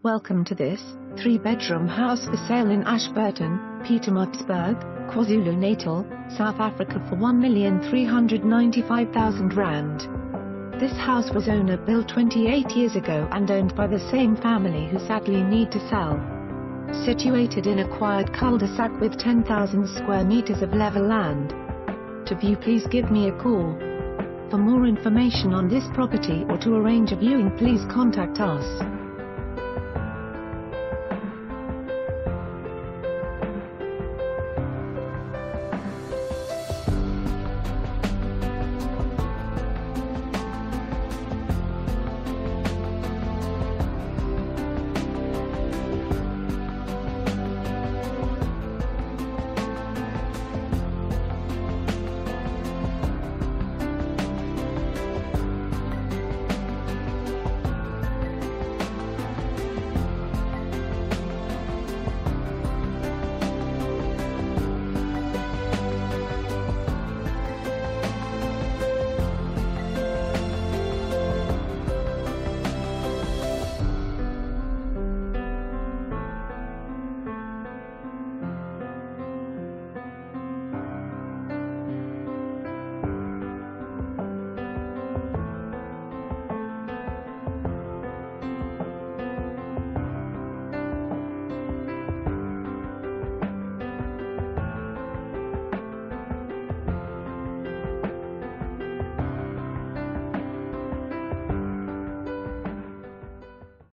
Welcome to this 3-bedroom house for sale in Ashburton, Pietermaritzburg, KwaZulu Natal, South Africa for R1,395,000. This house was owner-built 28 years ago and owned by the same family who sadly need to sell. Situated in a quiet cul-de-sac with 10,000 square meters of level land. To view, please give me a call. For more information on this property or to arrange a viewing, please contact us.